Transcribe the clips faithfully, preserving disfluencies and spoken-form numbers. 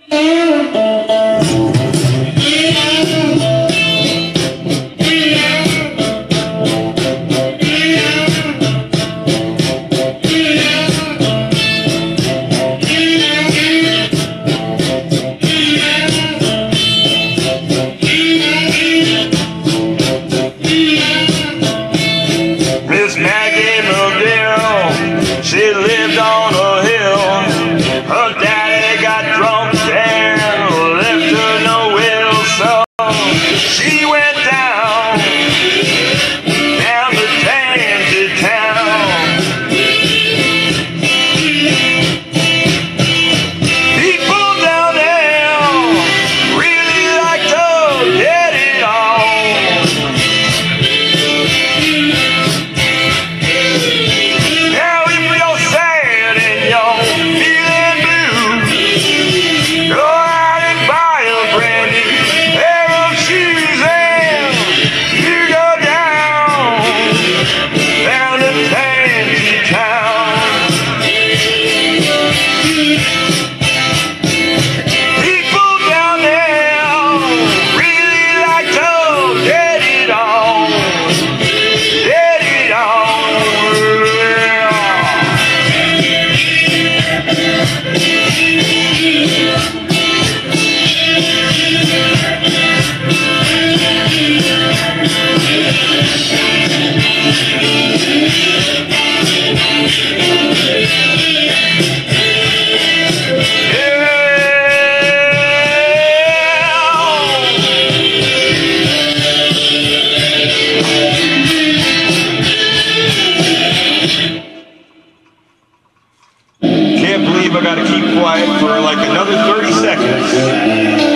Miss Maggie Modell, she lived on a hill. Her daddy got drunk and left her no will, so she went down, down to Tansy town. People down there really like to get it on. Now if you're sad and you're feeling blue, go out and buy a brand new pair of shoes and you go down, down to Tansy town. People down there really like to get it on, get it on. Can't believe I gotta keep quiet for like another thirty seconds.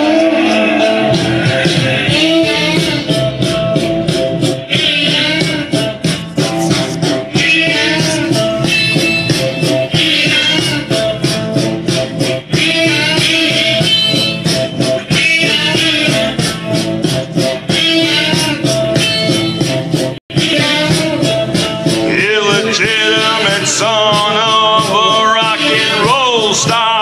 Illegitimate son of a rock and roll star.